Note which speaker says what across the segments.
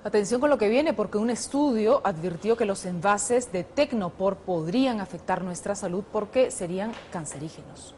Speaker 1: Atención con lo que viene, porque un estudio advirtió que los envases de Tecnopor podrían afectar nuestra salud porque serían cancerígenos.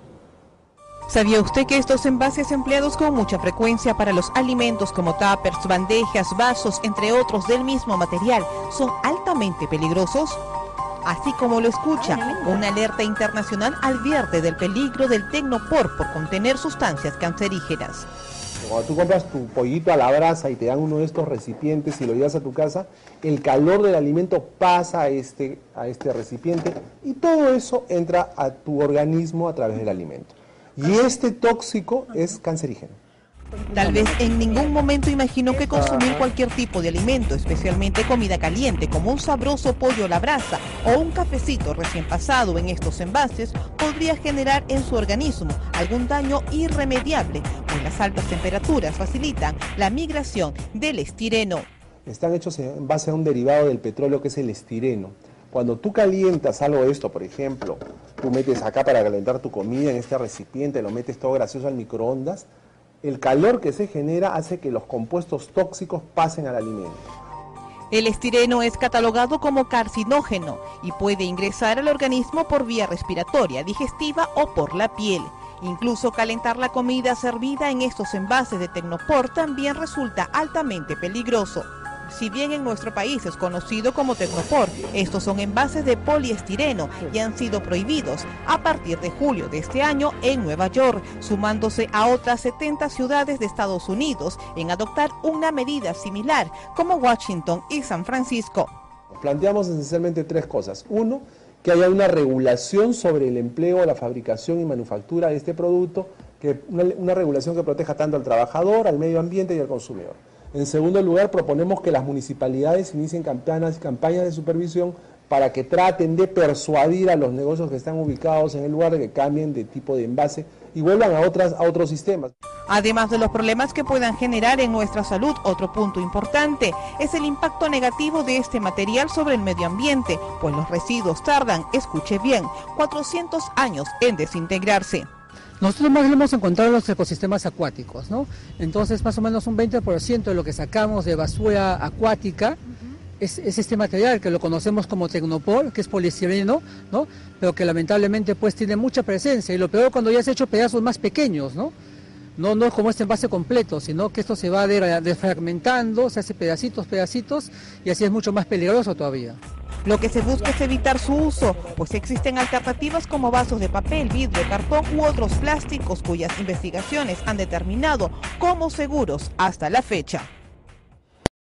Speaker 2: ¿Sabía usted que estos envases empleados con mucha frecuencia para los alimentos como tuppers, bandejas, vasos, entre otros del mismo material, son altamente peligrosos? Así como lo escucha, una alerta internacional advierte del peligro del Tecnopor por contener sustancias cancerígenas.
Speaker 3: Cuando tú compras tu pollito a la brasa y te dan uno de estos recipientes y lo llevas a tu casa, el calor del alimento pasa a este recipiente y todo eso entra a tu organismo a través del alimento. Y este tóxico es cancerígeno.
Speaker 2: Tal vez en ningún momento imaginó que consumir cualquier tipo de alimento, especialmente comida caliente, como un sabroso pollo a la brasa o un cafecito recién pasado en estos envases, podría generar en su organismo algún daño irremediable, pues las altas temperaturas facilitan la migración del estireno.
Speaker 3: Están hechos en base a un derivado del petróleo que es el estireno. Cuando tú calientas algo de esto, por ejemplo, tú metes acá para calentar tu comida en este recipiente, lo metes todo gracioso al microondas, el calor que se genera hace que los compuestos tóxicos pasen al alimento.
Speaker 2: El estireno es catalogado como carcinógeno y puede ingresar al organismo por vía respiratoria, digestiva o por la piel. Incluso calentar la comida servida en estos envases de Tecnopor también resulta altamente peligroso. Si bien en nuestro país es conocido como Tecnopor, estos son envases de poliestireno y han sido prohibidos a partir de julio de este año en Nueva York, sumándose a otras 70 ciudades de Estados Unidos en adoptar una medida similar, como Washington y San Francisco.
Speaker 3: Planteamos esencialmente tres cosas. Uno, que haya una regulación sobre el empleo, la fabricación y manufactura de este producto, una regulación que proteja tanto al trabajador, al medio ambiente y al consumidor. En segundo lugar, proponemos que las municipalidades inicien campañas de supervisión para que traten de persuadir a los negocios que están ubicados en el lugar de que cambien de tipo de envase y vuelvan a otros sistemas.
Speaker 2: Además de los problemas que puedan generar en nuestra salud, otro punto importante es el impacto negativo de este material sobre el medio ambiente, pues los residuos tardan, escuche bien, 400 años en desintegrarse.
Speaker 4: Nosotros más lo hemos encontrado en los ecosistemas acuáticos, ¿no? Entonces más o menos un 20% de lo que sacamos de basura acuática es este material que lo conocemos como Tecnopor, que es poliestireno, ¿no? Pero que lamentablemente pues tiene mucha presencia y lo peor cuando ya se ha hecho pedazos más pequeños, ¿no? No como este envase completo, sino que esto se va desfragmentando, se hace pedacitos y así es mucho más peligroso todavía.
Speaker 2: Lo que se busca es evitar su uso, pues existen alternativas como vasos de papel, vidrio, cartón u otros plásticos cuyas investigaciones han determinado como seguros hasta la fecha.